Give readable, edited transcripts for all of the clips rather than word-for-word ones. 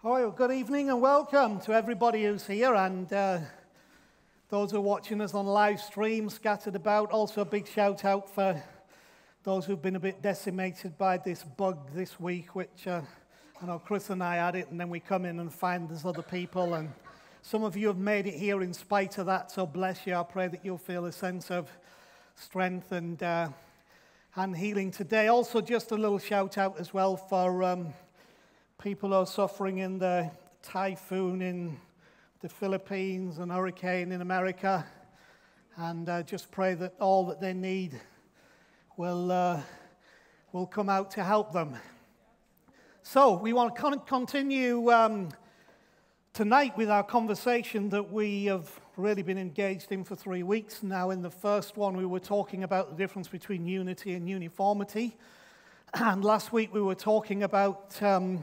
All right, well, good evening and welcome to everybody who's here and those who are watching us on live stream scattered about. Also a big shout out for those who've been a bit decimated by this bug this week, which I know Chris and I had it, and then we come in and find there's other people, and some of you have made it here in spite of that, so bless you. I pray that you'll feel a sense of strength and healing today. Also just a little shout out as well for people who are suffering in the typhoon in the Philippines and hurricane in America, and just pray that all that they need will come out to help them. So we want to continue tonight with our conversation that we have really been engaged in for 3 weeks now. In the first one, we were talking about the difference between unity and uniformity, and last week we were talking about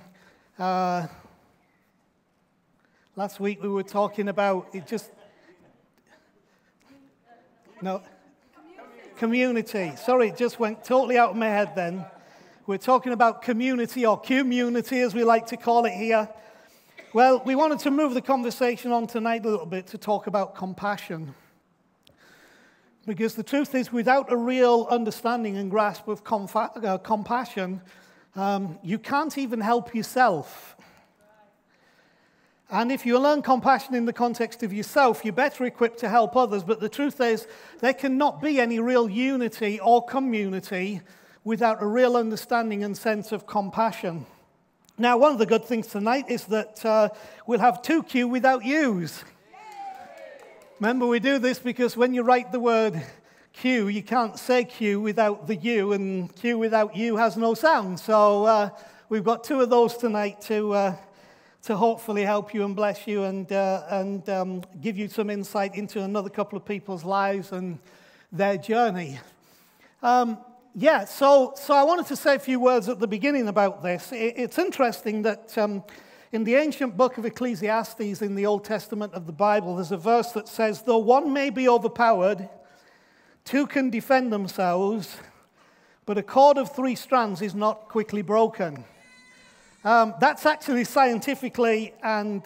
community. Sorry, it just went totally out of my head then. We're talking about community, or community as we like to call it here. Well, we wanted to move the conversation on tonight a little bit to talk about compassion. Because the truth is, without a real understanding and grasp of compassion, you can't even help yourself. And if you learn compassion in the context of yourself, you're better equipped to help others. But the truth is, there cannot be any real unity or community without a real understanding and sense of compassion. Now, one of the good things tonight is that we'll have 2 Q without U's. Remember, we do this because when you write the word Q, you can't say Q without the U, and Q without U has no sound. So we've got 2 of those tonight to hopefully help you and bless you and give you some insight into another couple of people's lives and their journey. So I wanted to say a few words at the beginning about this. It's interesting that in the ancient book of Ecclesiastes in the Old Testament of the Bible, there's a verse that says, though one may be overpowered, 2 can defend themselves, but a cord of 3 strands is not quickly broken. That's actually scientifically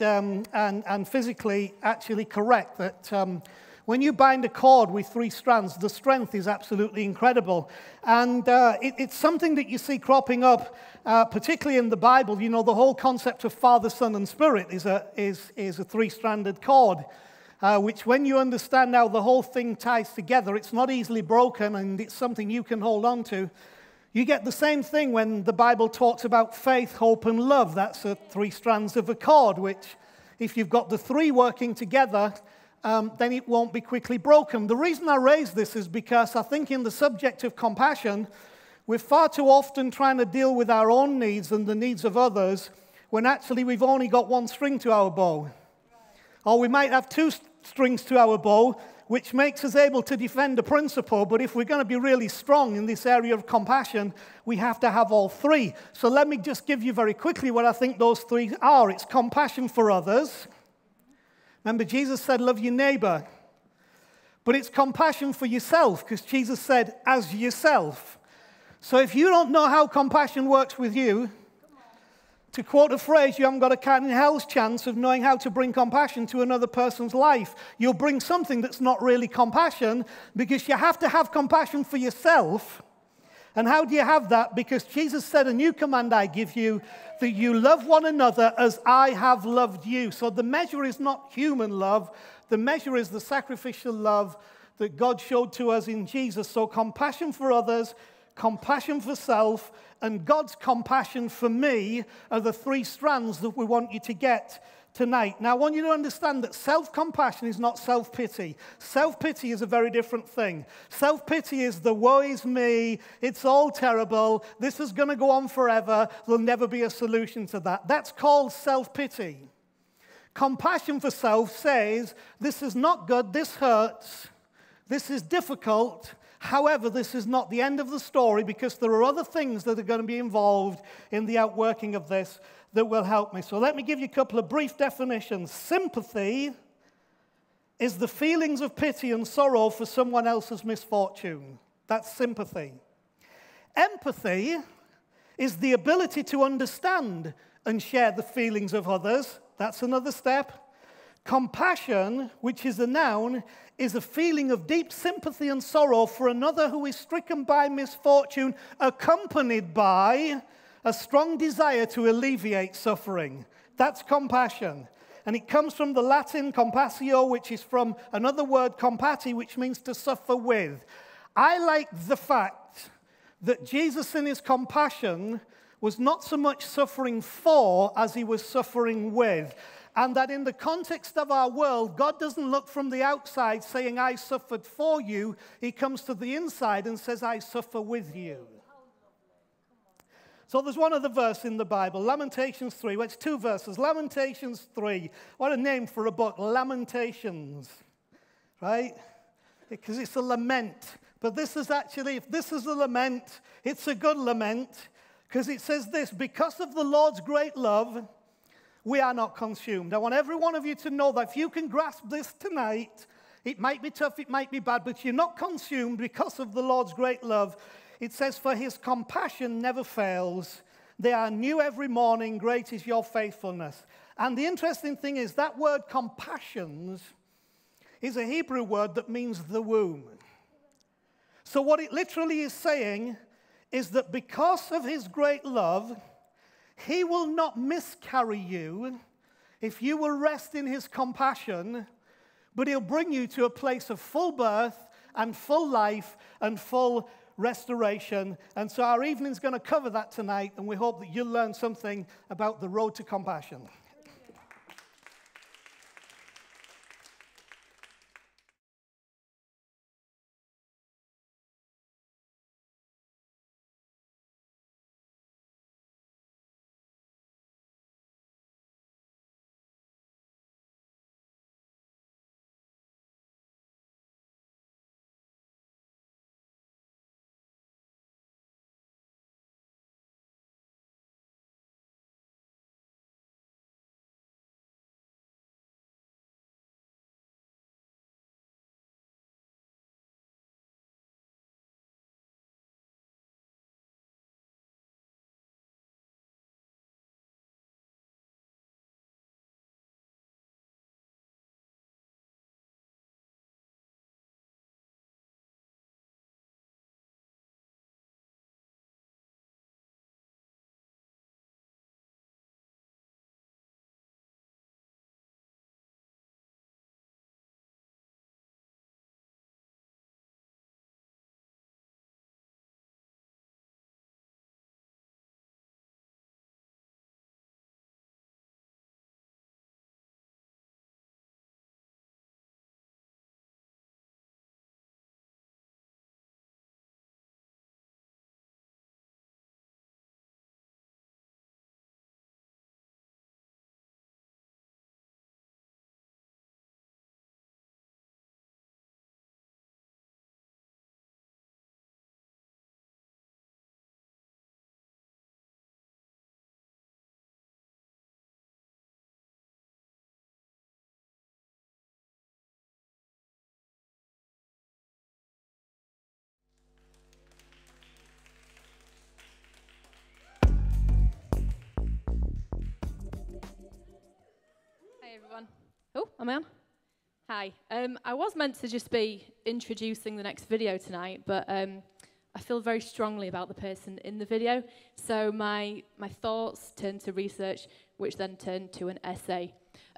and physically actually correct, that when you bind a cord with 3 strands, the strength is absolutely incredible. And it's something that you see cropping up, particularly in the Bible. You know, the whole concept of Father, Son, and Spirit is a 3-stranded cord, which when you understand how the whole thing ties together, it's not easily broken, and it's something you can hold on to. You get the same thing when the Bible talks about faith, hope, and love. That's 3 strands of a cord, which if you've got the 3 working together, then it won't be quickly broken. The reason I raise this is because I think in the subject of compassion, we're far too often trying to deal with our own needs and the needs of others when actually we've only got 1 string to our bow. Or we might have 2 strings to our bow, which makes us able to defend a principle. But if we're going to be really strong in this area of compassion, we have to have all 3. So let me just give you very quickly what I think those 3 are. It's compassion for others. Remember, Jesus said, love your neighbor. But it's compassion for yourself, because Jesus said, as yourself. So if you don't know how compassion works with you, to quote a phrase, you haven't got a cat in hell's chance of knowing how to bring compassion to another person's life. You'll bring something that's not really compassion, because you have to have compassion for yourself. And how do you have that? Because Jesus said, a new command I give you, that you love one another as I have loved you. So the measure is not human love. The measure is the sacrificial love that God showed to us in Jesus. So compassion for others, compassion for self, and God's compassion for me are the 3 strands that we want you to get tonight. Now, I want you to understand that self-compassion is not self-pity. Self-pity is a very different thing. Self-pity is the woe is me, it's all terrible, this is going to go on forever, there'll never be a solution to that. That's called self-pity. Compassion for self says, this is not good, this hurts, this is difficult. However, this is not the end of the story, because there are other things that are going to be involved in the outworking of this that will help me. So let me give you a couple of brief definitions. Sympathy is the feelings of pity and sorrow for someone else's misfortune. That's sympathy. Empathy is the ability to understand and share the feelings of others. That's another step. Compassion, which is a noun, is a feeling of deep sympathy and sorrow for another who is stricken by misfortune, accompanied by a strong desire to alleviate suffering. That's compassion. And it comes from the Latin compassio, which is from another word, compati, which means to suffer with. I like the fact that Jesus in his compassion was not so much suffering for as he was suffering with. And that in the context of our world, God doesn't look from the outside saying, I suffered for you. He comes to the inside and says, I suffer with you. So there's one other verse in the Bible, Lamentations 3. Well, it's two verses. Lamentations 3. What a name for a book, Lamentations. Right? Because it's a lament. But this is actually, if this is a lament, it's a good lament. Because it says this, because of the Lord's great love, we are not consumed. I want every one of you to know that if you can grasp this tonight, it might be tough, it might be bad, but you're not consumed because of the Lord's great love. It says, for his compassion never fails. They are new every morning. Great is your faithfulness. And the interesting thing is that word compassions is a Hebrew word that means the womb. So what it literally is saying is that because of his great love, he will not miscarry you if you will rest in his compassion, but he'll bring you to a place of full birth and full life and full restoration. And so our evening's going to cover that tonight, and we hope that you'll learn something about the road to compassion. Hey everyone. Oh, am I on? Hi. I was meant to just be introducing the next video tonight, but I feel very strongly about the person in the video. So my thoughts turned to research, which then turned to an essay.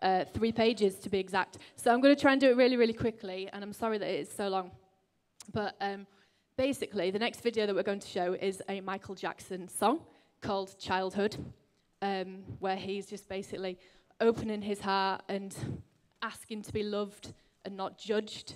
3 pages to be exact. So I'm going to try and do it really, really quickly, and I'm sorry that it is so long. But basically, the next video that we're going to show is a Michael Jackson song called Childhood, where he's just basically opening his heart and asking to be loved and not judged.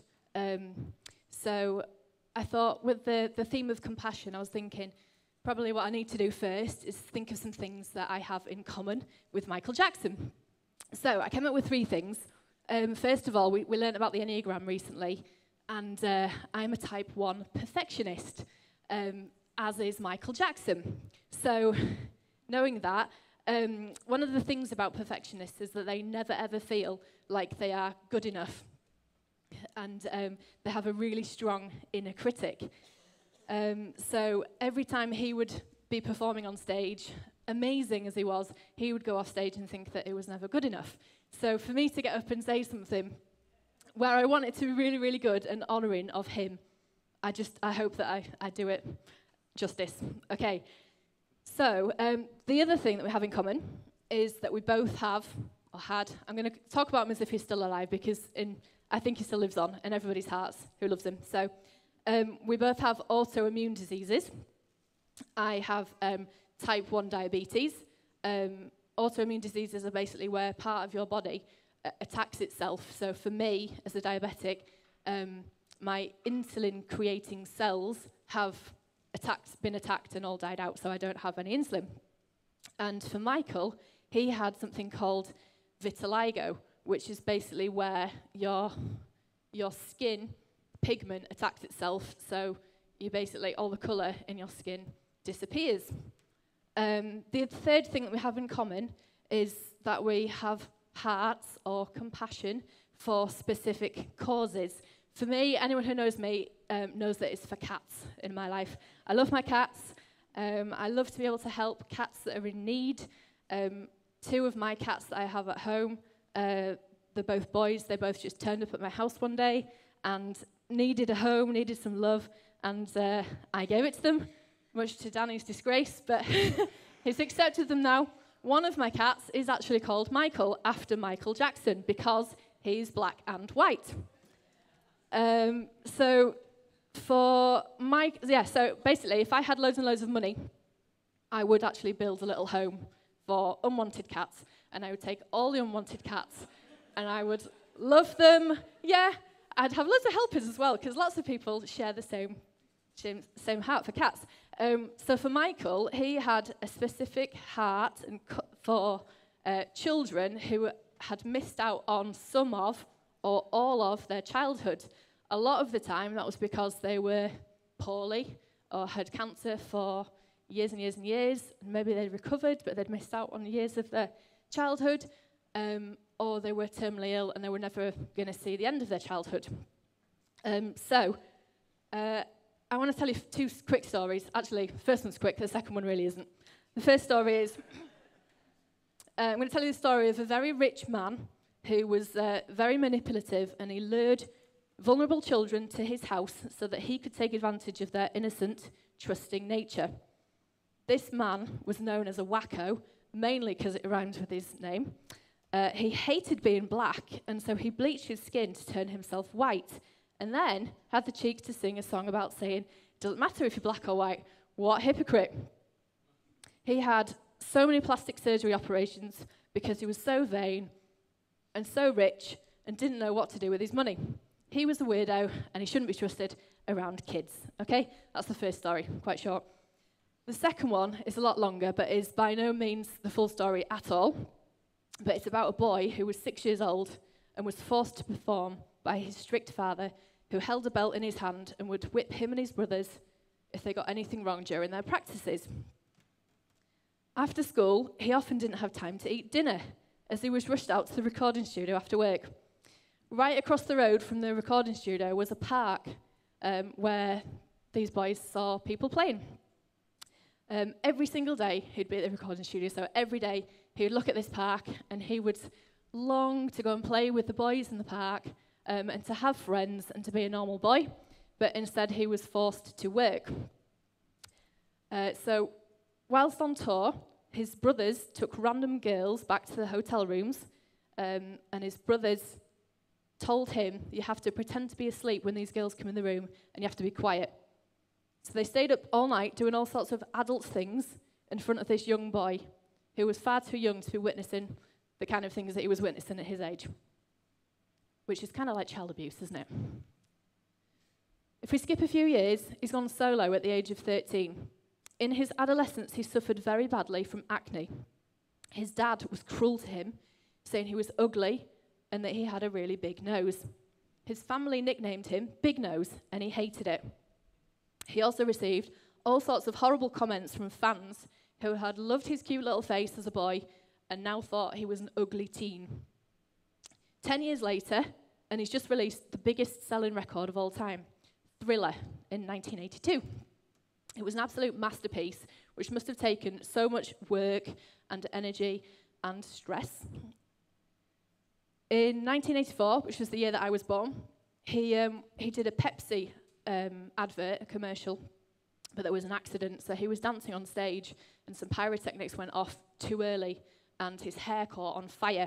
So I thought with the theme of compassion, I was thinking probably what I need to do first is think of some things that I have in common with Michael Jackson. So I came up with 3 things. First of all, we learned about the Enneagram recently, and I'm a type 1 perfectionist, as is Michael Jackson. So knowing that, one of the things about perfectionists is that they never ever feel like they are good enough, and they have a really strong inner critic. So every time he would be performing on stage, amazing as he was, he would go off stage and think that it was never good enough. So for me to get up and say something where I want it to be really, really good and honouring of him, I hope that I do it justice. Okay. So the other thing that we have in common is that we both have, or had, I'm going to talk about him as if he's still alive, because I think he still lives on in everybody's hearts who loves him. So we both have autoimmune diseases. I have type 1 diabetes. Autoimmune diseases are basically where part of your body attacks itself. So for me, as a diabetic, my insulin-creating cells have been attacked and all died out, so I don't have any insulin. And for Michael, he had something called vitiligo, which is basically where your skin pigment attacks itself, so you basically, all the colour in your skin disappears. The third thing that we have in common is that we have hearts or compassion for specific causes. For me, anyone who knows me knows that it's for cats in my life. I love my cats. I love to be able to help cats that are in need. 2 of my cats that I have at home, they're both boys. They both just turned up at my house one day and needed a home, needed some love, and I gave it to them, much to Danny's disgrace, but he's accepted them now. One of my cats is actually called Michael, after Michael Jackson, because he's black and white. So basically, if I had loads and loads of money, I would actually build a little home for unwanted cats, and I would take all the unwanted cats, and I would love them. Yeah, I'd have loads of helpers as well, because lots of people share the same heart for cats. So for Michael, he had a specific heart for children who had missed out on some of or all of their childhood. A lot of the time, that was because they were poorly or had cancer for years and years and years, and maybe they'd recovered, but they'd missed out on years of their childhood, or they were terminally ill and they were never going to see the end of their childhood. I want to tell you 2 quick stories. Actually, the first one's quick, the second one really isn't. The first story is, I'm going to tell you the story of a very rich man who was very manipulative, and he lured vulnerable children to his house so that he could take advantage of their innocent, trusting nature. This man was known as a wacko, mainly because it rhymes with his name. He hated being black, and so he bleached his skin to turn himself white, and then had the cheek to sing a song about saying, it doesn't matter if you're black or white. What a hypocrite. He had so many plastic surgery operations because he was so vain and so rich and didn't know what to do with his money. He was a weirdo, and he shouldn't be trusted around kids. Okay? That's the first story, quite short. The second one is a lot longer, but is by no means the full story at all. But it's about a boy who was 6 years old and was forced to perform by his strict father, who held a belt in his hand and would whip him and his brothers if they got anything wrong during their practices. After school, he often didn't have time to eat dinner, as he was rushed out to the recording studio after work. Right across the road from the recording studio was a park where these boys saw people playing. Every single day, he'd be at the recording studio, so every day he would look at this park, and he would long to go and play with the boys in the park, and to have friends and to be a normal boy, but instead he was forced to work. So whilst on tour, his brothers took random girls back to the hotel rooms, and his brothers told him, you have to pretend to be asleep when these girls come in the room, and you have to be quiet. So they stayed up all night doing all sorts of adult things in front of this young boy who was far too young to be witnessing the kind of things that he was witnessing at his age, which is kind of like child abuse, isn't it? If we skip a few years, he's gone solo at the age of 13. In his adolescence, he suffered very badly from acne. His dad was cruel to him, saying he was ugly and that he had a really big nose. His family nicknamed him Big Nose, and he hated it. He also received all sorts of horrible comments from fans who had loved his cute little face as a boy and now thought he was an ugly teen. 10 years later, and he's just released the biggest selling record of all time, Thriller, in 1982. It was an absolute masterpiece, which must have taken so much work and energy and stress. In 1984, which was the year that I was born, he did a Pepsi advert, a commercial, but there was an accident. So he was dancing on stage, and some pyrotechnics went off too early, and his hair caught on fire.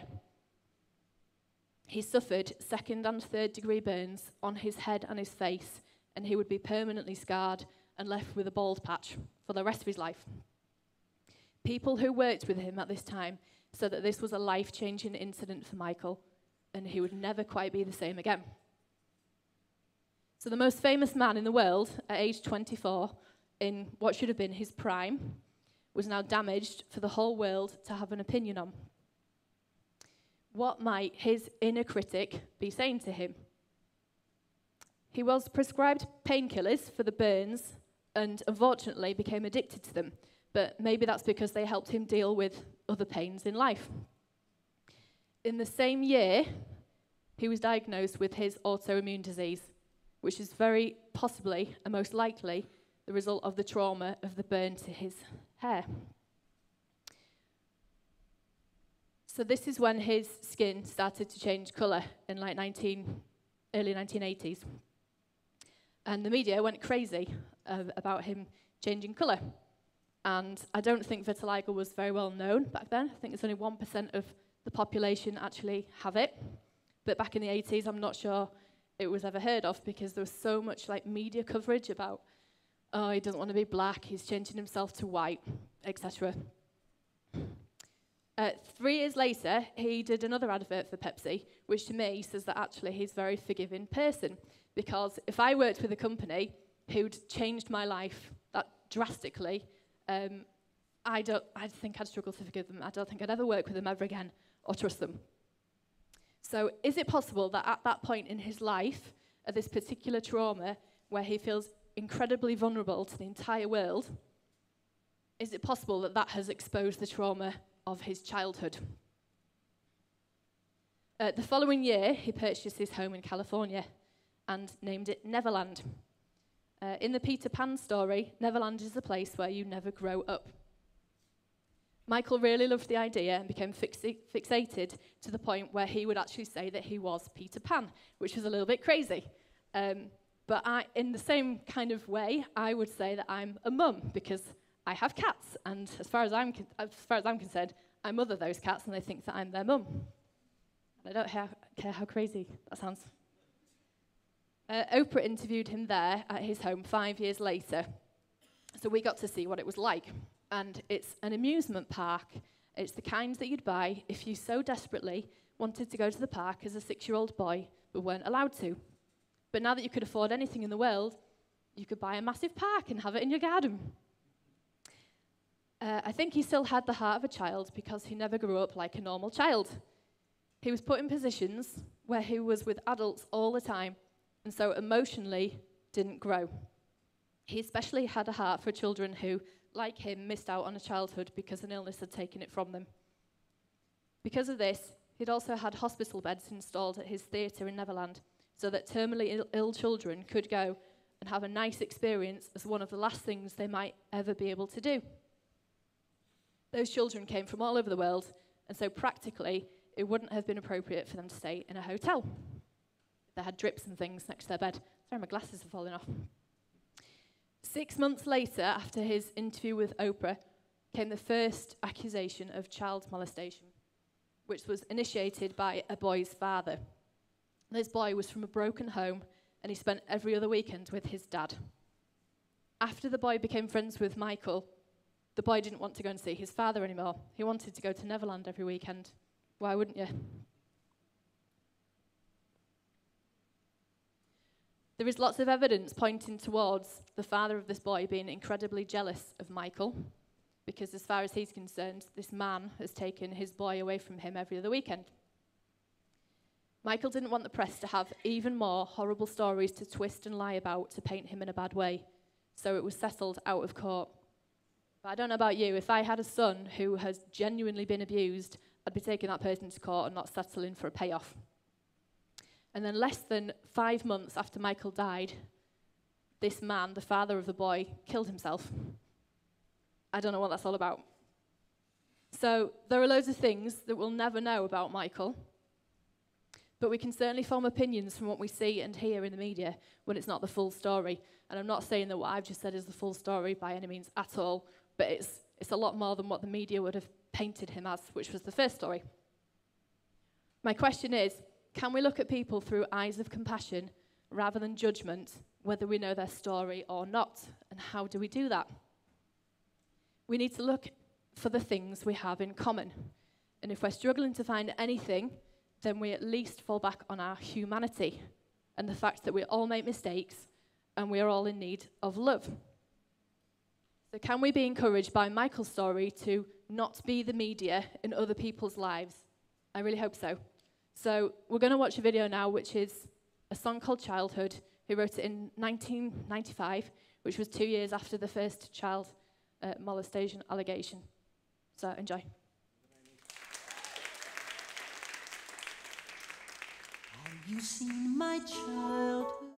He suffered 2nd and 3rd degree burns on his head and his face, and he would be permanently scarred and left with a bald patch for the rest of his life. People who worked with him at this time said that this was a life-changing incident for Michael, and he would never quite be the same again. So the most famous man in the world, at age 24, in what should have been his prime, was now damaged for the whole world to have an opinion on. What might his inner critic be saying to him? He was prescribed painkillers for the burns and unfortunately became addicted to them, but maybe that's because they helped him deal with other pains in life. In the same year, he was diagnosed with his autoimmune disease, which is very possibly and most likely the result of the trauma of the burn to his hair. So this is when his skin started to change colour in like early 1980s. And the media went crazy about him changing colour. And I don't think vitiligo was very well known back then. I think it's only 1% of the population actually have it. But back in the 80s, I'm not sure it was ever heard of because there was so much like media coverage about, oh, he doesn't want to be black, he's changing himself to white, etc. 3 years later, he did another advert for Pepsi, which to me says that actually he's a very forgiving person. Because if I worked with a company who'd changed my life that drastically, I think I'd struggle to forgive them. I don't think I'd ever work with them ever again or trust them. So is it possible that at that point in his life, at this particular trauma, where he feels incredibly vulnerable to the entire world, is it possible that that has exposed the trauma of his childhood? The following year, he purchased his home in California and named it Neverland. In the Peter Pan story, Neverland is the place where you never grow up. Michael really loved the idea and became fixated to the point where he would actually say that he was Peter Pan, which was a little bit crazy. But in the same kind of way, I would say that I'm a mum because I have cats, and as far as I'm concerned, I mother those cats, and they think that I'm their mum. I don't care how crazy that sounds. Oprah interviewed him there at his home 5 years later, so we got to see what it was like. And it's an amusement park. It's the kind that you'd buy if you so desperately wanted to go to the park as a 6-year-old boy but weren't allowed to. But now that you could afford anything in the world, you could buy a massive park and have it in your garden. I think he still had the heart of a child because he never grew up like a normal child. He was put in positions where he was with adults all the time, and so emotionally didn't grow. He especially had a heart for children who, like him, missed out on a childhood because an illness had taken it from them. Because of this, he'd also had hospital beds installed at his theatre in Neverland so that terminally ill children could go and have a nice experience as one of the last things they might ever be able to do. Those children came from all over the world, and so practically it wouldn't have been appropriate for them to stay in a hotel. They had drips and things next to their bed. Sorry, my glasses are falling off. 6 months later, after his interview with Oprah, came the first accusation of child molestation, which was initiated by a boy's father. This boy was from a broken home, and he spent every other weekend with his dad. After the boy became friends with Michael, the boy didn't want to go and see his father anymore. He wanted to go to Neverland every weekend. Why wouldn't you? There is lots of evidence pointing towards the father of this boy being incredibly jealous of Michael, because as far as he's concerned, this man has taken his boy away from him every other weekend. Michael didn't want the press to have even more horrible stories to twist and lie about to paint him in a bad way, so it was settled out of court. But I don't know about you, if I had a son who has genuinely been abused, I'd be taking that person to court and not settling for a payoff. And then less than 5 months after Michael died, this man, the father of the boy, killed himself. I don't know what that's all about. So there are loads of things that we'll never know about Michael, but we can certainly form opinions from what we see and hear in the media when it's not the full story. And I'm not saying that what I've just said is the full story by any means at all, but it's a lot more than what the media would have painted him as, which was the first story. My question is, can we look at people through eyes of compassion rather than judgment, whether we know their story or not? And how do we do that? We need to look for the things we have in common. And if we're struggling to find anything, then we at least fall back on our humanity and the fact that we all make mistakes and we are all in need of love. So can we be encouraged by Michael's story to not be the media in other people's lives? I really hope so. So we're going to watch a video now, which is a song called Childhood. He wrote it in 1995, which was 2 years after the first child molestation allegation. So enjoy. Have you seen my childhood?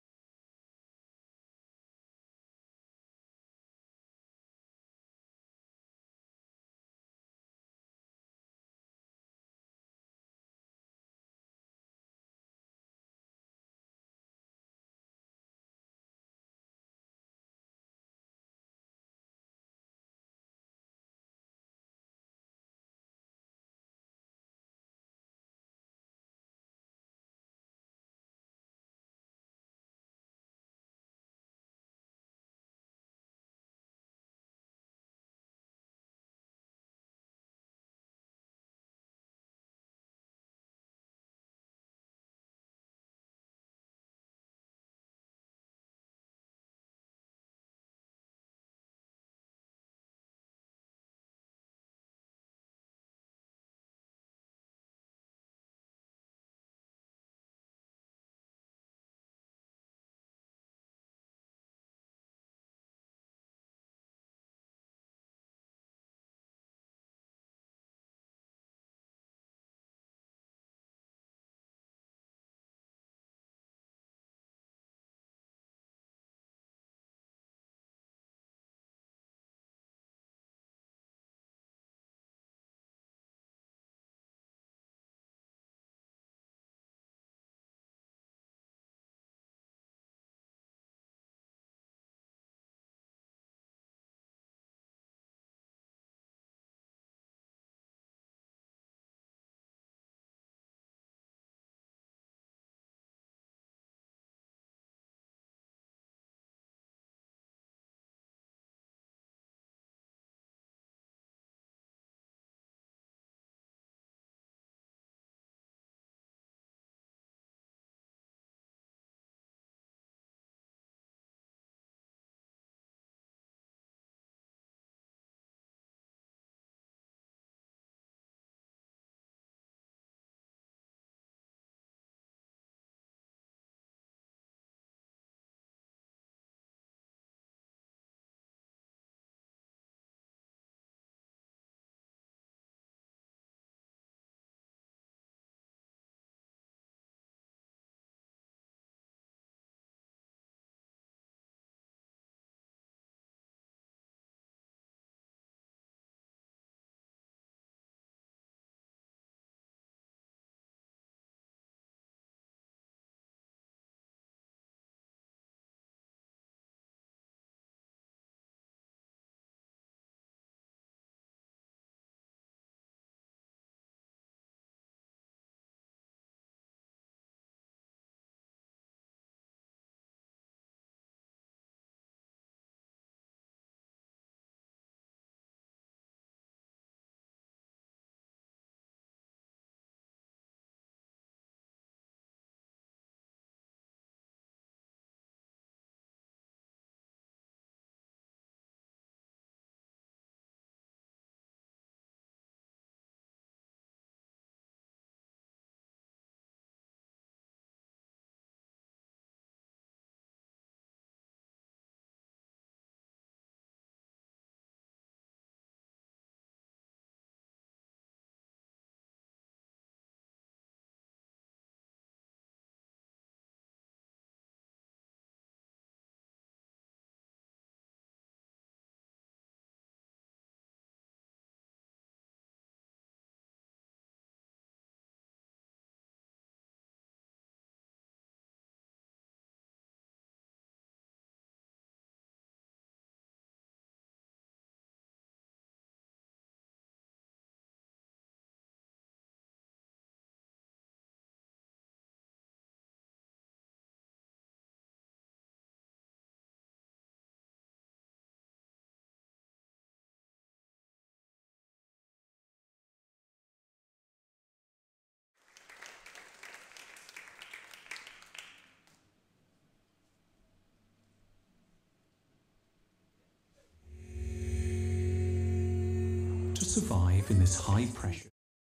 survive in this high pressure.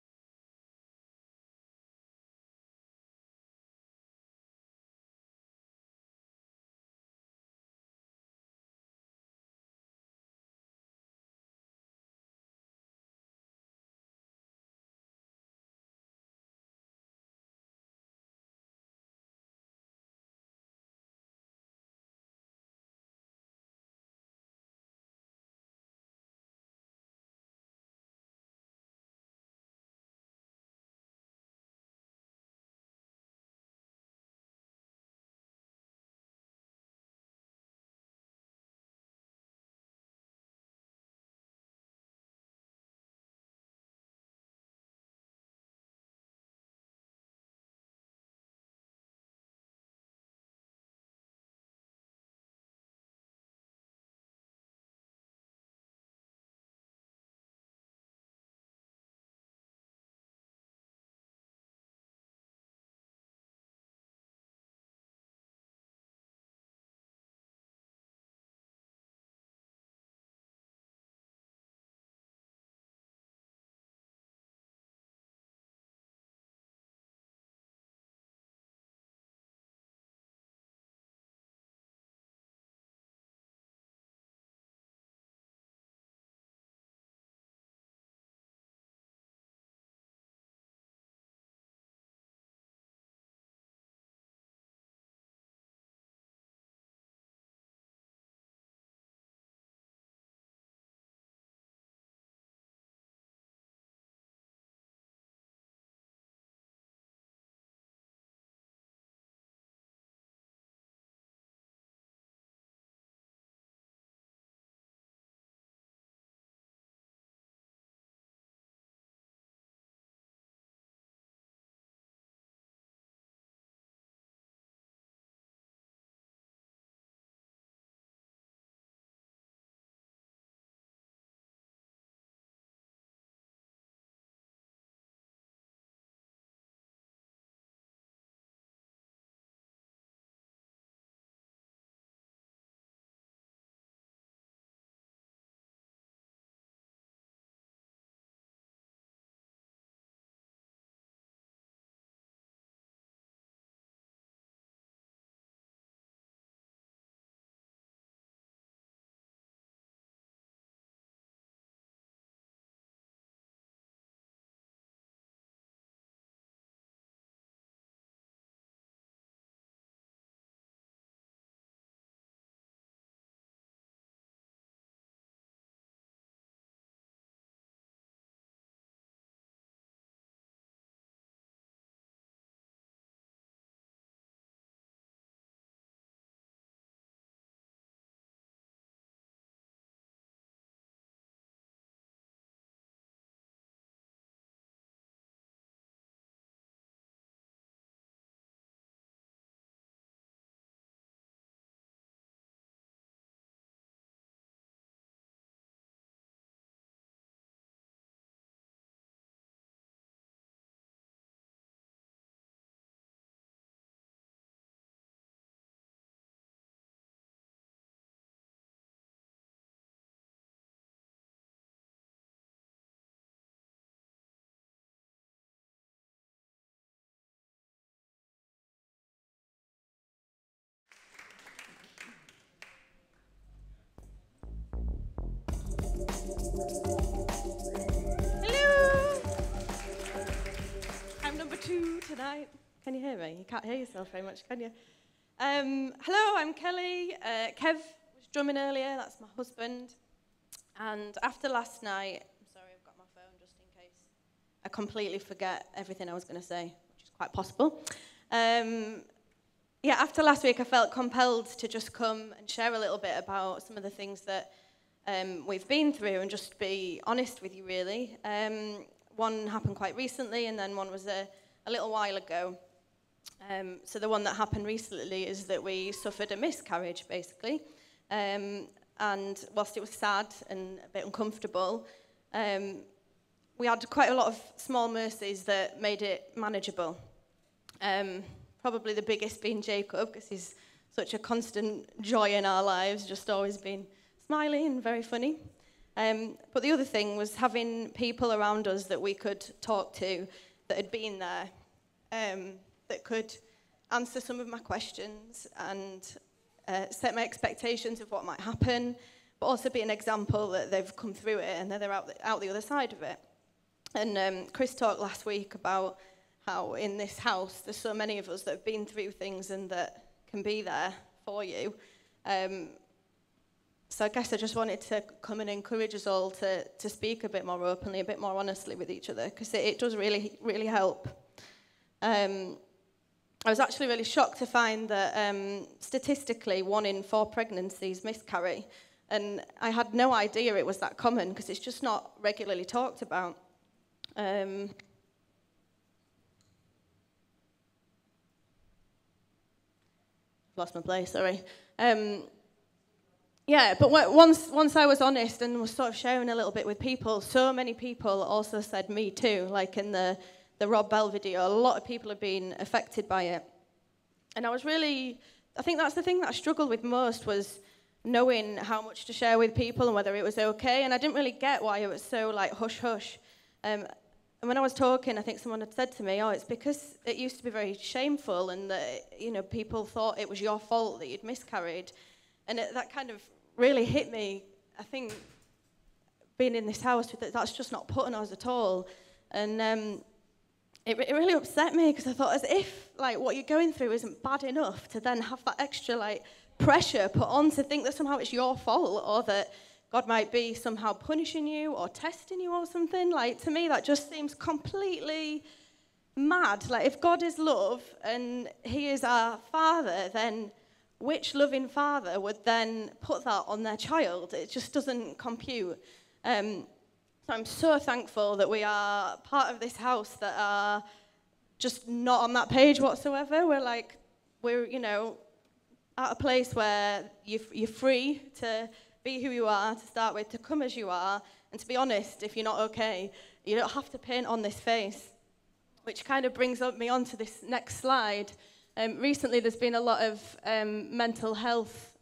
Hello! I'm number 2 tonight. Can you hear me? You can't hear yourself very much, can you? Hello, I'm Kelly. Kev was drumming earlier, that's my husband. And after last night, I'm sorry, I've got my phone just in case I completely forget everything I was going to say, which is quite possible. After last week, I felt compelled to just come and share a little bit about some of the things that we've been through and just be honest with you, really. One happened quite recently, and then one was a little while ago. So the one that happened recently is that we suffered a miscarriage, basically. And whilst it was sad and a bit uncomfortable, we had quite a lot of small mercies that made it manageable. Probably the biggest being Jacob, because he's such a constant joy in our lives, just always been smiling and very funny. But the other thing was having people around us that we could talk to that had been there, that could answer some of my questions and set my expectations of what might happen, but also be an example that they've come through it and that they're out the other side of it. And Chris talked last week about how in this house there's so many of us that have been through things and that can be there for you. So I guess I just wanted to come and encourage us all to speak a bit more openly, a bit more honestly with each other, because it does really, really help. I was actually really shocked to find that statistically 1 in 4 pregnancies miscarry. And I had no idea it was that common because it's just not regularly talked about. Lost my place, sorry. Yeah, but once I was honest and was sort of sharing a little bit with people, so many people also said me too, like in the Rob Bell video. A lot of people have been affected by it. And I think that's the thing that I struggled with most, was knowing how much to share with people and whether it was okay. And I didn't really get why it was so like hush-hush. And when I was talking, I think someone had said to me, it's because it used to be very shameful and that, people thought it was your fault that you'd miscarried. And that kind of really hit me. I think being in this house, that's just not put on us at all. And it really upset me because I thought, as if what you're going through isn't bad enough to then have that extra pressure put on to think that somehow it's your fault or that God might be somehow punishing you or testing you or something. To me, that just seems completely mad. If God is love and he is our Father, then which loving father would then put that on their child? It just doesn't compute. So I'm so thankful that we are part of this house that are just not on that page whatsoever. We're at a place where you're free to be who you are, to start with, to come as you are, and to be honest, if you're not okay, you don't have to paint on this face, which kind of brings me on to this next slide. Recently, there's been a lot of mental health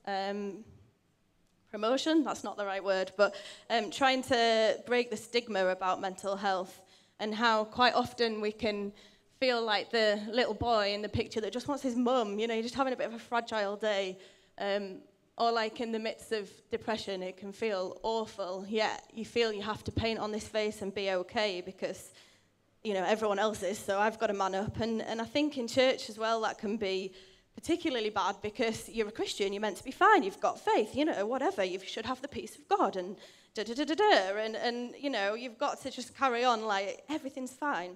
promotion, that's not the right word, but trying to break the stigma about mental health and how quite often we can feel like the little boy in the picture that just wants his mum, you're just having a bit of a fragile day, or in the midst of depression, it can feel awful, yet you feel you have to paint on this face and be okay because everyone else is, so I've got to man up. And I think in church as well, that can be particularly bad because you're a Christian, you're meant to be fine, you've got faith, whatever, you should have the peace of God, and da-da-da-da-da, and you've got to just carry on everything's fine.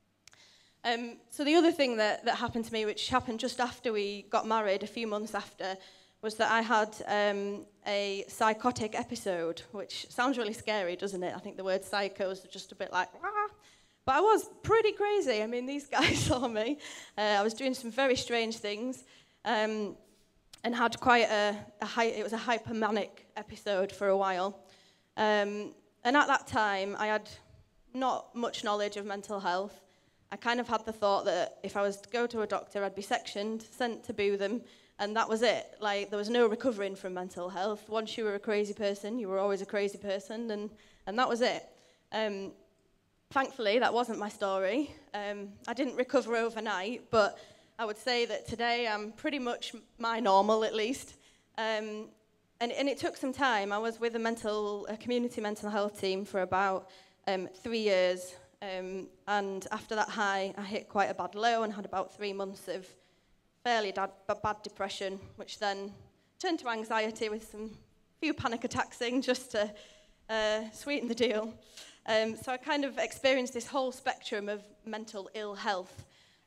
So the other thing that happened to me, which happened just after we got married, a few months after, was that I had a psychotic episode, which sounds really scary, doesn't it? I think the word psycho is just a bit rah. But I was pretty crazy. I mean, these guys saw me. I was doing some very strange things and had quite it was a hypermanic episode for a while. And at that time, I had not much knowledge of mental health. I kind of had the thought that if I was to go to a doctor, I'd be sectioned, sent to Bootham, and that was it. There was no recovering from mental health. Once you were a crazy person, you were always a crazy person, and that was it. Thankfully, that wasn't my story. I didn't recover overnight, but I would say that today I'm pretty much my normal, at least. And it took some time. I was with a community mental health team for about 3 years. And after that high, I hit quite a bad low and had about 3 months of fairly bad depression, which then turned to anxiety with some few panic attacks in just to sweeten the deal. So I kind of experienced this whole spectrum of mental ill health.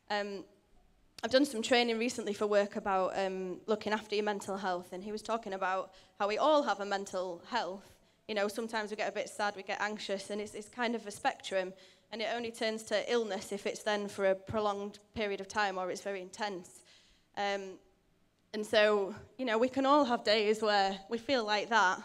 I've done some training recently for work about looking after your mental health, and he was talking about how we all have a mental health. Sometimes we get a bit sad, we get anxious, and it's kind of a spectrum, and it only turns to illness if it's then for a prolonged period of time or it's very intense. And so, we can all have days where we feel like that.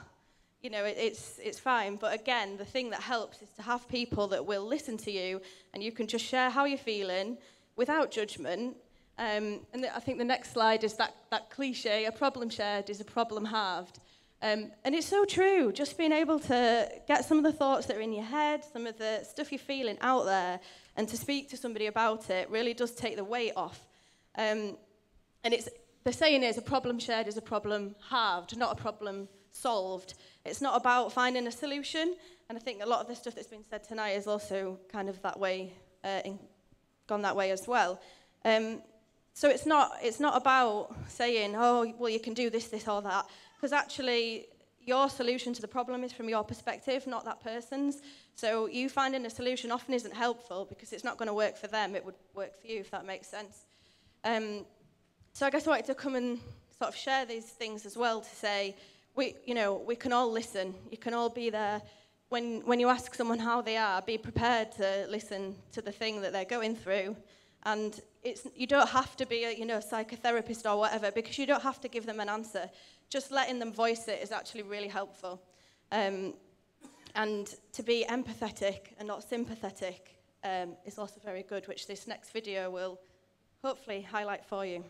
It's fine. But again, the thing that helps is to have people that will listen to you, and you can just share how you're feeling without judgment. And I think the next slide is that cliche, a problem shared is a problem halved. And it's so true, just being able to get some of the thoughts that are in your head, some of the stuff you're feeling out there, and to speak to somebody about it really does take the weight off. And the saying is, a problem shared is a problem halved, not a problem solved. It's not about finding a solution, and I think a lot of the stuff that's been said tonight is also kind of that way, gone that way as well. So it's not about saying, oh, well, you can do this, this, or that, because actually your solution to the problem is from your perspective, not that person's. So you finding a solution often isn't helpful because it's not going to work for them. It would work for you, if that makes sense. So I guess I wanted to come and sort of share these things as well to say, we can all listen. You can all be there. When you ask someone how they are, be prepared to listen to the thing that they're going through. And you don't have to be a psychotherapist or whatever, because you don't have to give them an answer. Just letting them voice it is actually really helpful. And to be empathetic and not sympathetic is also very good, which this next video will hopefully highlight for you.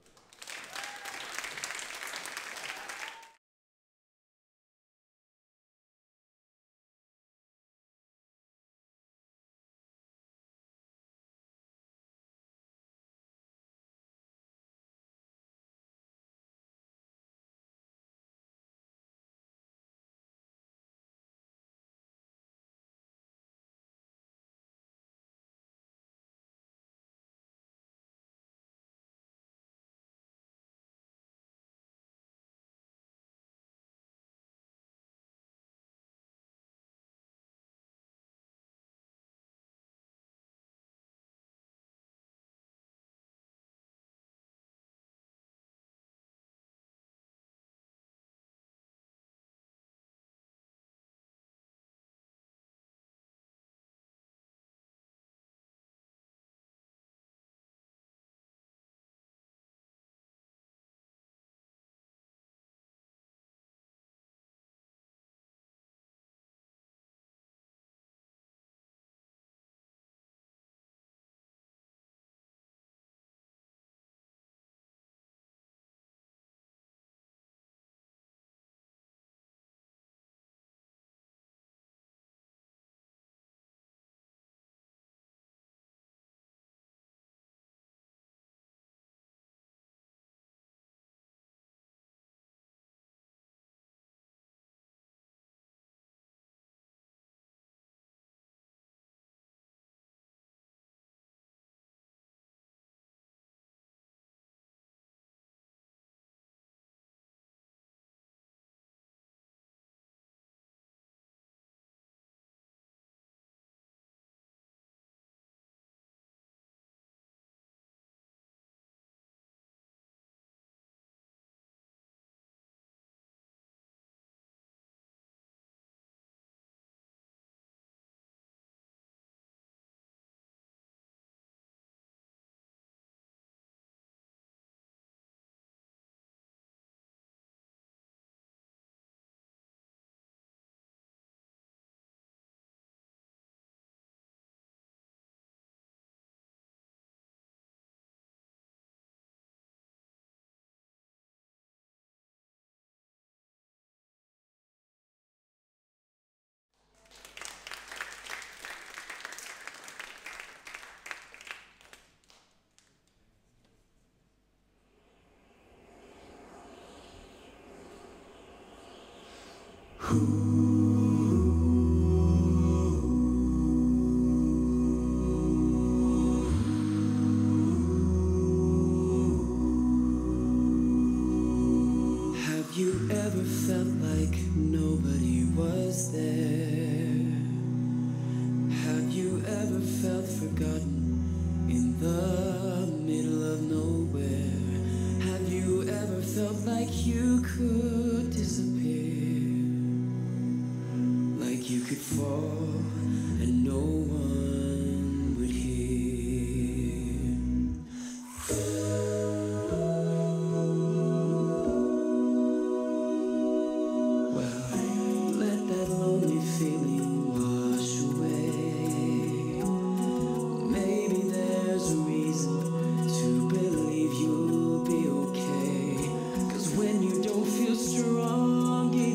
Have you ever felt like nobody was there? Have you ever felt forgotten in the middle of nowhere? Have you ever felt like you could disappear? Like you could fall and no one would hear? Well, let that lonely feeling wash away. Maybe there's a reason to believe you'll be okay. 'Cause when you don't feel strong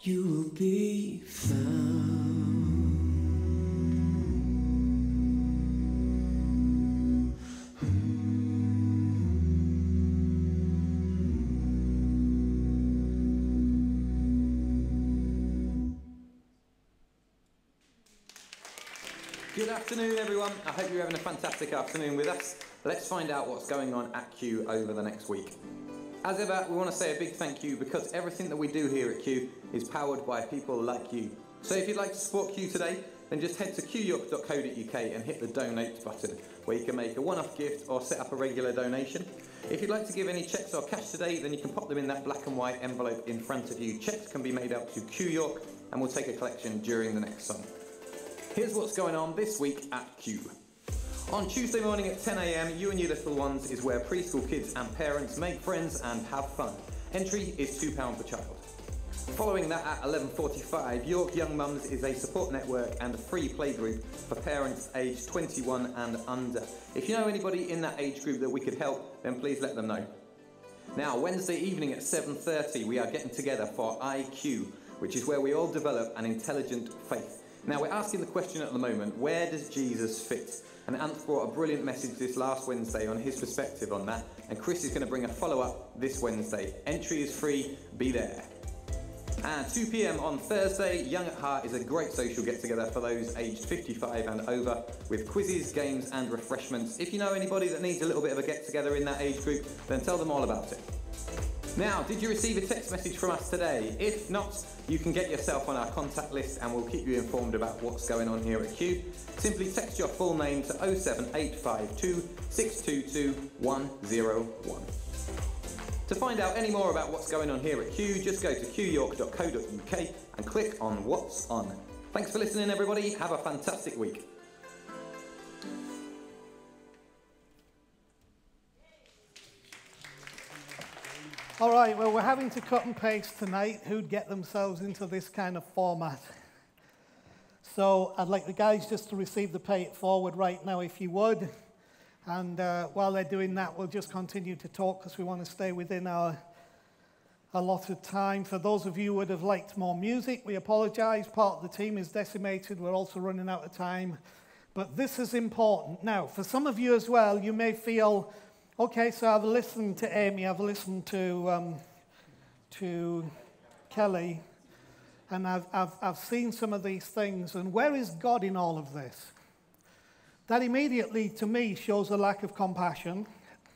you will be found. Good afternoon, everyone. I hope you're having a fantastic afternoon with us. Let's find out what's going on at Q over the next week. As ever, we want to say a big thank you because everything that we do here at Q is powered by people like you. So if you'd like to support Q today, then just head to qyork.co.uk and hit the donate button, where you can make a one-off gift or set up a regular donation. If you'd like to give any cheques or cash today, then you can pop them in that black and white envelope in front of you. Cheques can be made out to Q York, and we'll take a collection during the next song. Here's what's going on this week at Q. On Tuesday morning at 10 a.m, You and Your Little Ones is where preschool kids and parents make friends and have fun. Entry is £2 per child. Following that at 11:45, York Young Mums is a support network and a free playgroup for parents aged 21 and under. If you know anybody in that age group that we could help, then please let them know. Now, Wednesday evening at 7:30, we are getting together for IQ, which is where we all develop an intelligent faith. Now, we're asking the question at the moment, where does Jesus fit? And Ant brought a brilliant message this last Wednesday on his perspective on that, and Chris is going to bring a follow-up this Wednesday. Entry is free, be there. And 2 p.m. on Thursday, Young at Heart is a great social get-together for those aged 55 and over, with quizzes, games and refreshments. If you know anybody that needs a little bit of a get-together in that age group, then tell them all about it. Now, did you receive a text message from us today? If not, you can get yourself on our contact list and we'll keep you informed about what's going on here at Q. Simply text your full name to 07852 622 101. To find out any more about what's going on here at Q, just go to qyork.co.uk and click on What's On. Thanks for listening, everybody. Have a fantastic week. All right, well, we're having to cut and paste tonight who'd get themselves into this kind of format. So I'd like the guys just to receive the pay it forward right now, if you would. And while they're doing that, we'll just continue to talk because we want to stay within our allotted time. For those of you who would have liked more music, we apologize. Part of the team is decimated. We're also running out of time. But this is important. Now, for some of you as well, you may feel, okay, so I've listened to Amy, I've listened to Kelly, and I've seen some of these things, and where is God in all of this? That immediately, to me, shows a lack of compassion.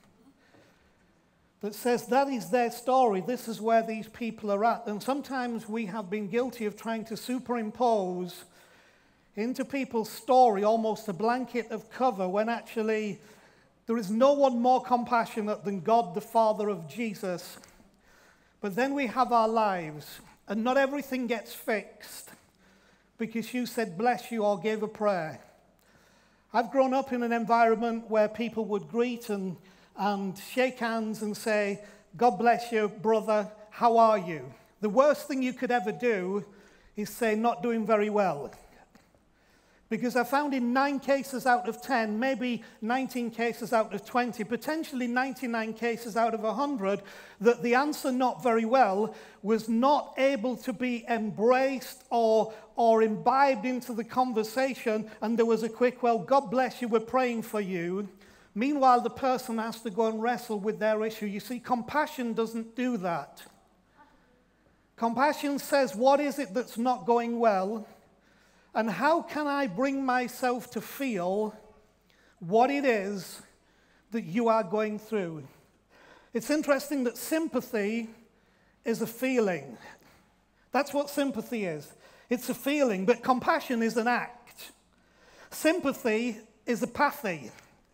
That says that is their story, this is where these people are at. And sometimes we have been guilty of trying to superimpose into people's story almost a blanket of cover when actually there is no one more compassionate than God, the Father of Jesus. But then we have our lives, and not everything gets fixed because you said bless you or gave a prayer. I've grown up in an environment where people would greet and shake hands and say, God bless you, brother, how are you? The worst thing you could ever do is say, not doing very well. Because I found in 9 cases out of 10, maybe 19 cases out of 20, potentially 99 cases out of 100, that the answer not very well was not able to be embraced or imbibed into the conversation, and there was a quick, well, God bless you, we're praying for you. Meanwhile, the person has to go and wrestle with their issue. You see, compassion doesn't do that. Compassion says, what is it that's not going well? And how can I bring myself to feel what it is that you are going through? It's interesting that sympathy is a feeling. That's what sympathy is. It's a feeling, but compassion is an act. Sympathy is a pathy.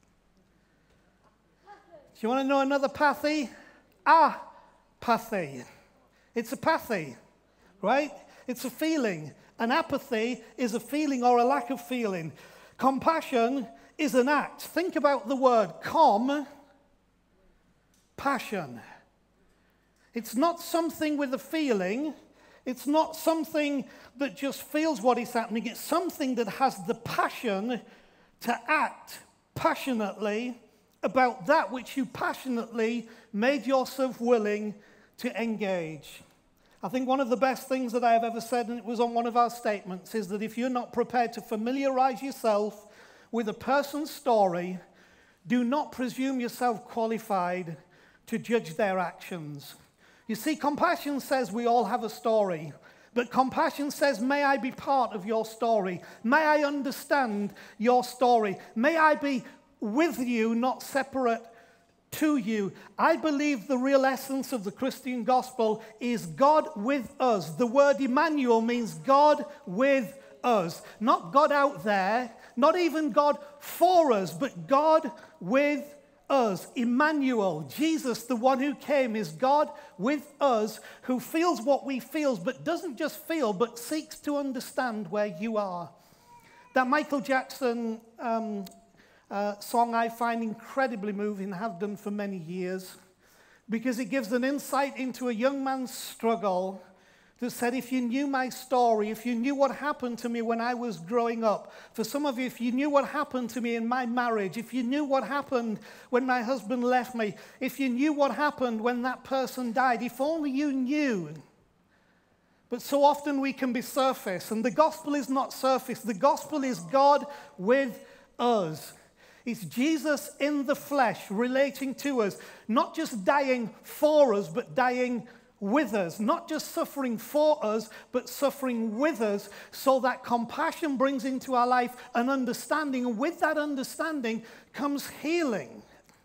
Do you want to know another pathy? Apathy. It's a pathy, right? It's a feeling. An apathy is a feeling or a lack of feeling. Compassion is an act. Think about the word passion. It's not something with a feeling. It's not something that just feels what is happening. It's something that has the passion to act passionately about that which you passionately made yourself willing to engage. I think one of the best things that I have ever said, and it was on one of our statements, is that if you're not prepared to familiarize yourself with a person's story, do not presume yourself qualified to judge their actions. You see, compassion says we all have a story, but compassion says, may I be part of your story? May I understand your story? May I be with you, not separate to you? I believe the real essence of the Christian gospel is God with us. The word Emmanuel means God with us. Not God out there, not even God for us, but God with us. Emmanuel, Jesus, the one who came, is God with us, who feels what we feel, but doesn't just feel, but seeks to understand where you are. That Michael Jackson song I find incredibly moving, have done for many years, because it gives an insight into a young man's struggle that said, if you knew my story, if you knew what happened to me when I was growing up, for some of you, if you knew what happened to me in my marriage, if you knew what happened when my husband left me, if you knew what happened when that person died, if only you knew. But so often we can be surface, and the gospel is not surface. The gospel is God with us. It's Jesus in the flesh relating to us, not just dying for us, but dying with us, not just suffering for us, but suffering with us, so that compassion brings into our life an understanding, and with that understanding comes healing.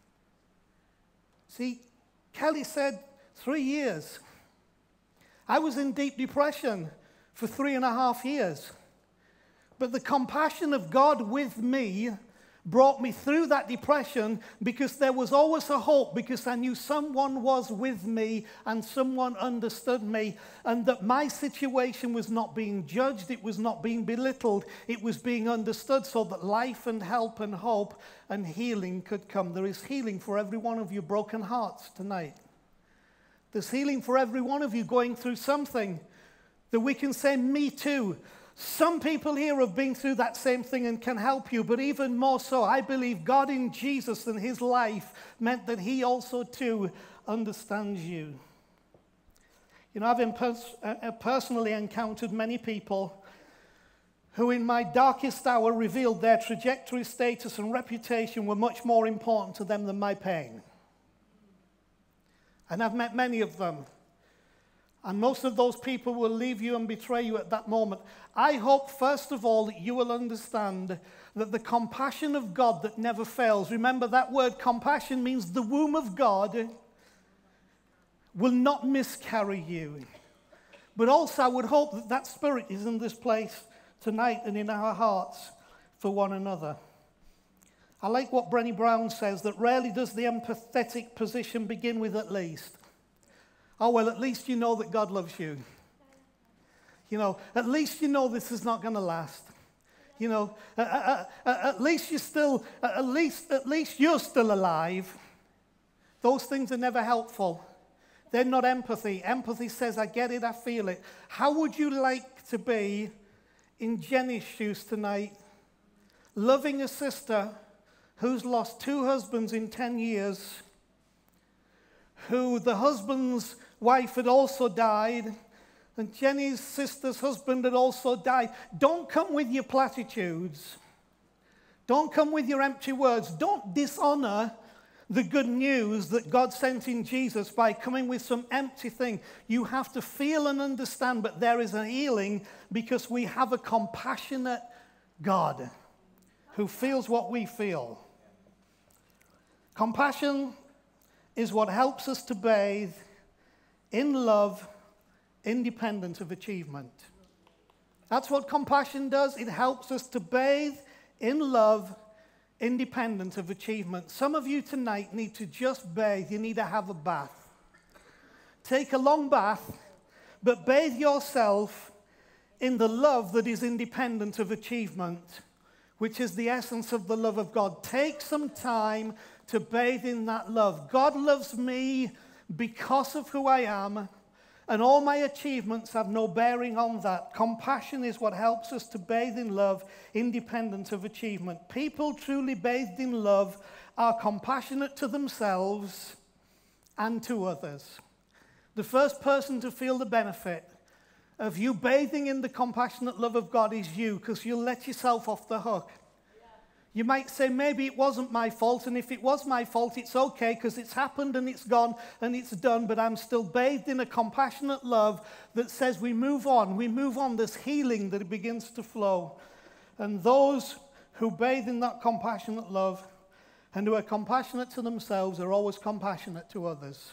See, Kelly said 3 years. I was in deep depression for 3.5 years, but the compassion of God with me brought me through that depression, because there was always a hope, because I knew someone was with me and someone understood me, and that my situation was not being judged, it was not being belittled, it was being understood, so that life and help and hope and healing could come. There is healing for every one of you broken hearts tonight. There's healing for every one of you going through something that we can say, me too. Some people here have been through that same thing and can help you, but even more so, I believe God in Jesus and his life meant that he also too understands you. You know, I've personally encountered many people who in my darkest hour revealed their trajectory, status, and reputation were much more important to them than my pain. And I've met many of them. And most of those people will leave you and betray you at that moment. I hope, first of all, that you will understand that the compassion of God that never fails, remember that word compassion means the womb of God, will not miscarry you. But also, I would hope that that spirit is in this place tonight and in our hearts for one another. I like what Brené Brown says, that rarely does the empathetic position begin with at least. Oh, well, at least you know that God loves you. You know, at least you know this is not going to last. You know, at least you're still, at least you're still alive. Those things are never helpful. They're not empathy. Empathy says, I get it, I feel it. How would you like to be in Jenny's shoes tonight, loving a sister who's lost 2 husbands in 10 years, who the husband's wife had also died, and Jenny's sister's husband had also died? Don't come with your platitudes. Don't come with your empty words. Don't dishonor the good news that God sent in Jesus by coming with some empty thing. You have to feel and understand, but there is a healing because we have a compassionate God who feels what we feel. Compassion is what helps us to bathe in love, independent of achievement. That's what compassion does. It helps us to bathe in love, independent of achievement. Some of you tonight need to just bathe. You need to have a bath. Take a long bath, but bathe yourself in the love that is independent of achievement, which is the essence of the love of God. Take some time to bathe in that love. God loves me because of who I am, and all my achievements have no bearing on that. Compassion is what helps us to bathe in love, independent of achievement. People truly bathed in love are compassionate to themselves and to others. The first person to feel the benefit of you bathing in the compassionate love of God is you, because you'll let yourself off the hook. You might say, maybe it wasn't my fault, and if it was my fault, it's okay, because it's happened and it's gone and it's done, but I'm still bathed in a compassionate love that says we move on, there's healing that begins to flow. And those who bathe in that compassionate love and who are compassionate to themselves are always compassionate to others.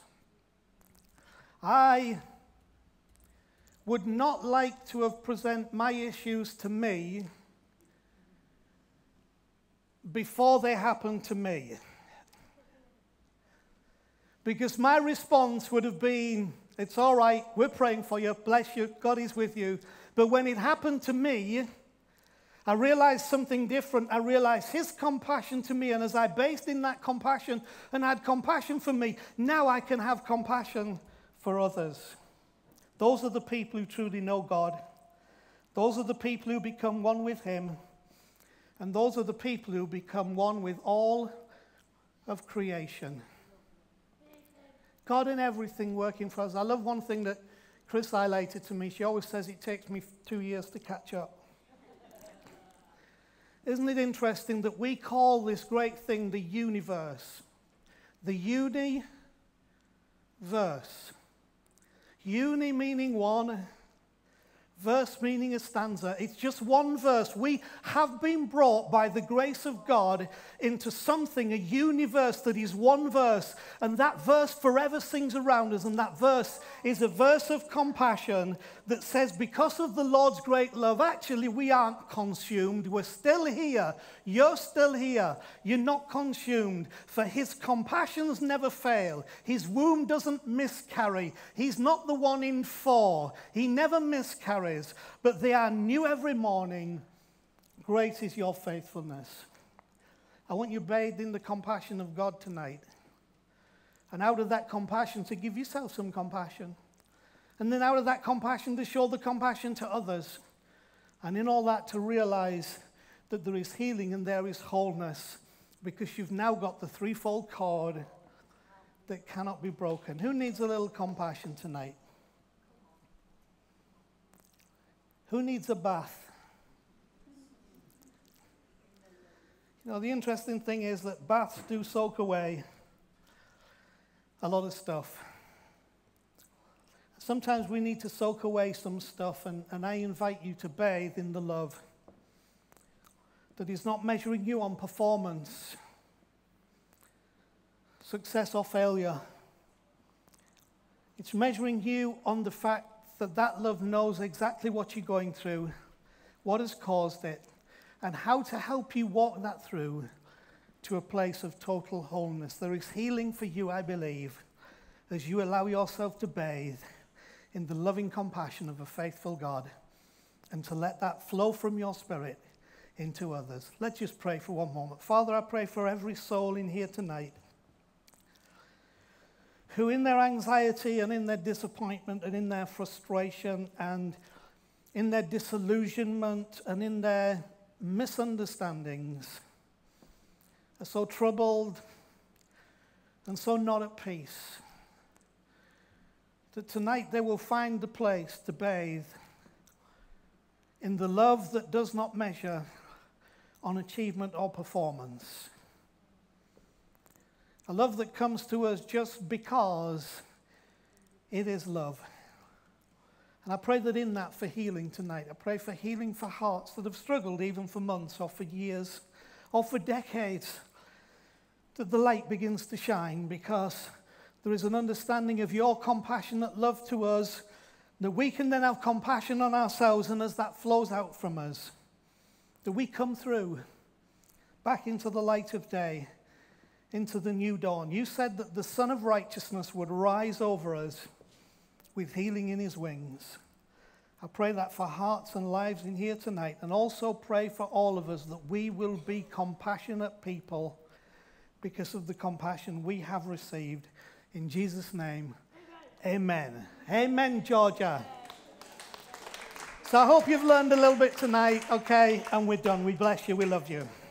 I would not like to have presented my issues to me before they happened to me. Because my response would have been, it's all right, we're praying for you, bless you, God is with you. But when it happened to me, I realized something different. I realized his compassion to me, and as I based in that compassion and had compassion for me, now I can have compassion for others. Those are the people who truly know God. Those are the people who become one with him. And those are the people who become one with all of creation. God in everything working for us. I love one thing that Chris highlighted to me. She always says it takes me 2 years to catch up. Isn't it interesting that we call this great thing the universe? The universe. Uni meaning one, verse meaning a stanza. It's just one verse. We have been brought by the grace of God into something, a universe that is one verse. And that verse forever sings around us. And that verse is a verse of compassion that says, because of the Lord's great love, actually we aren't consumed. We're still here. You're still here. You're not consumed. For his compassions never fail. His womb doesn't miscarry. He's not the one in 4. He never miscarries. But they are new every morning. Great is your faithfulness. I want you bathed in the compassion of God tonight. And out of that compassion, to give yourself some compassion. And then out of that compassion, to show the compassion to others. And in all that, to realize that there is healing and there is wholeness. Because you've now got the threefold cord that cannot be broken. Who needs a little compassion tonight? Who needs a bath? You know, the interesting thing is that baths do soak away a lot of stuff. Sometimes we need to soak away some stuff, and I invite you to bathe in the love that is not measuring you on performance, success or failure. It's measuring you on the fact that that love knows exactly what you're going through, what has caused it, and how to help you walk that through to a place of total wholeness. There is healing for you, I believe, as you allow yourself to bathe in the loving compassion of a faithful God and to let that flow from your spirit into others. Let's just pray for one moment. Father, I pray for every soul in here tonight who in their anxiety and in their disappointment and in their frustration and in their disillusionment and in their misunderstandings are so troubled and so not at peace, that tonight they will find the place to bathe in the love that does not measure on achievement or performance. A love that comes to us just because it is love. And I pray that in that for healing tonight. I pray for healing for hearts that have struggled even for months or for years or for decades, that the light begins to shine because there is an understanding of your compassionate love to us, that we can then have compassion on ourselves, and as that flows out from us, that we come through back into the light of day, into the new dawn. You said that the Son of Righteousness would rise over us with healing in his wings. I pray that for hearts and lives in here tonight, and also pray for all of us that we will be compassionate people because of the compassion we have received. In Jesus' name, amen. Amen, Georgia. So I hope you've learned a little bit tonight, okay? And we're done. We bless you. We love you.